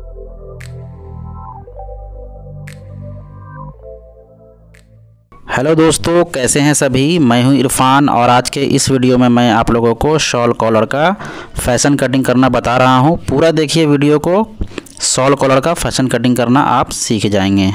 Hello दोस्तों, कैसे हैं सभी। मैं हूं इरफान और आज के इस वीडियो में मैं आप लोगों को शॉल कॉलर का फैशन कटिंग करना बता रहा हूं। पूरा देखिए वीडियो को। शॉल कॉलर का फैशन कटिंग करना आप सीख जाएंगे।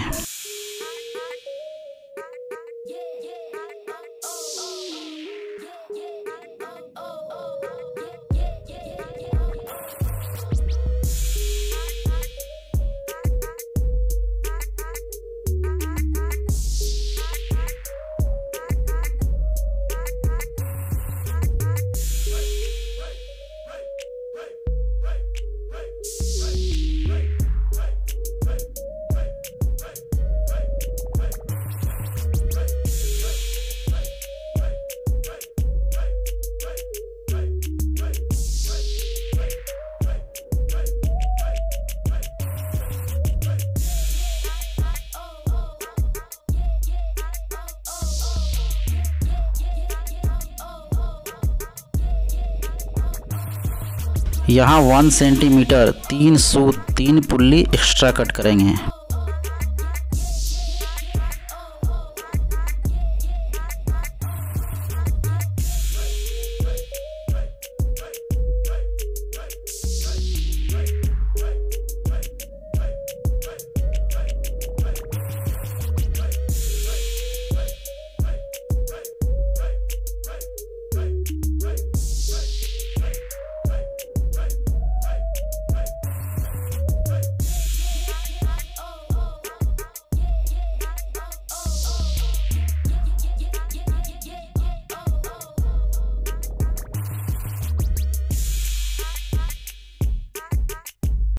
यहाँ 1 सेंटीमीटर 3 सूत 3 पुल्ली एक्स्ट्रा कट करेंगे।